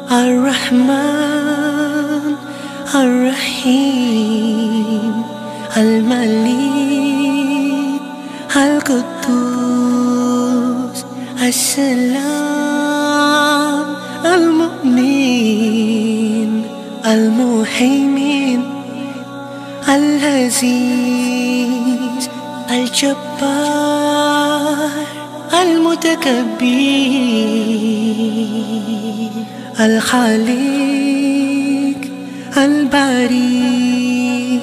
الرحمن الرحيم الملك القدوس السلام المؤمن المهيمن العزيز الجبار المتكبر الخالق الباري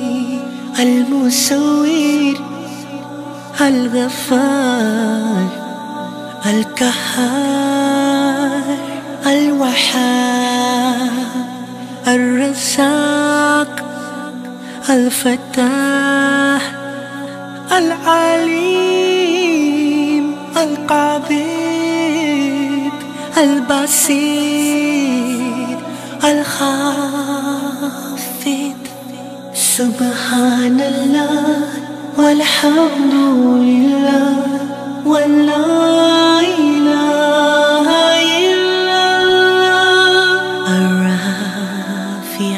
المصور الغفار القهار الوهاب الرزاق الفتاح العليم القابض البصير الخافض. سبحان الله والحمد لله ولا إله إلا الله. الرافع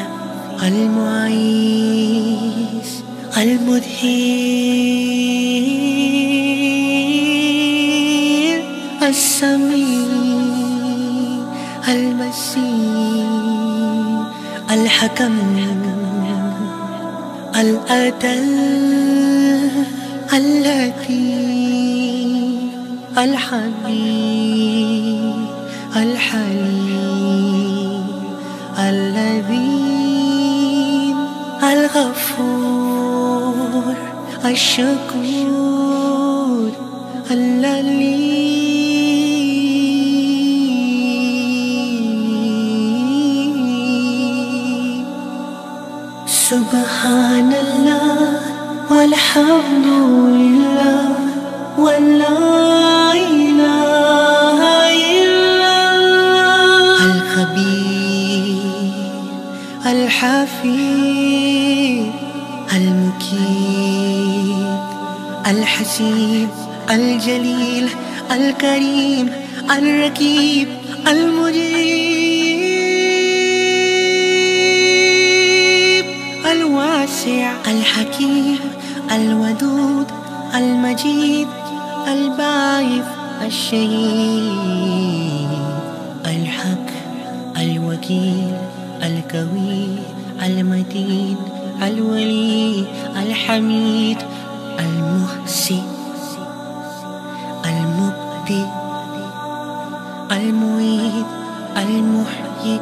المعيز المدهر السميع المسيح الحكم العدل اللطيف الحبيب الحليم اللذيذ الغفور الشكور اللليم. سبحان الله والحمد لله ولا إله إلا الله. الخبير الحفيظ المكيد الحسيب الجليل الكريم الرقيب المجيب الواسع الحكيم الودود المجيد الباعث الشهيد الحق الوكيل القوي المتين الولي الحميد المحسن المبدئ المعيد المحيي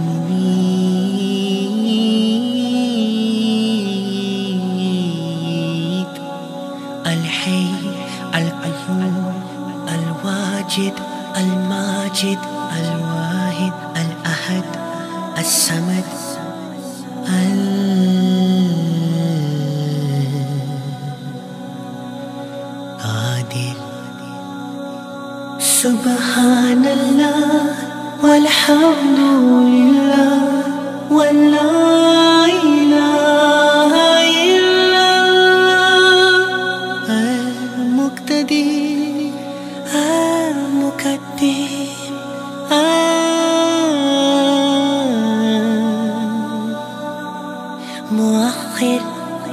المميت الحي القيوم الواجد الماجد الواحد الأحد الصمد القادر. سبحان الله والحمد لله ولا إله إلا الله. المقتدر المقدم المؤخر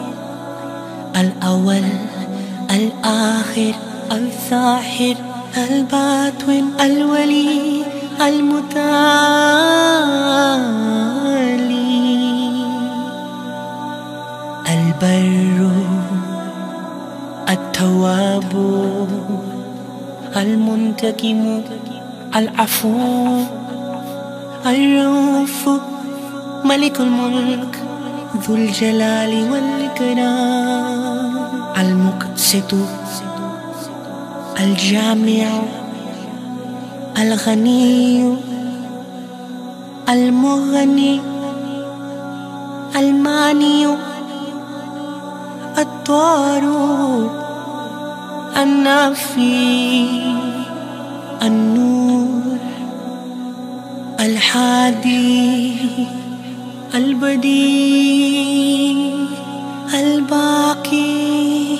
الأول الآخر الظاهر الباطن الولي المتعالي البر التواب المنتقم العفو الرؤوف ملك الملك ذو الجلال والإكرام المقسط الجامع الغني المغني الماني الضار النافي النور الحادي البديع الباقي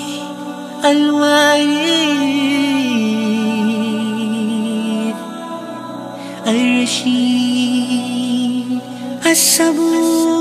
الوارث الرشيد الصبور.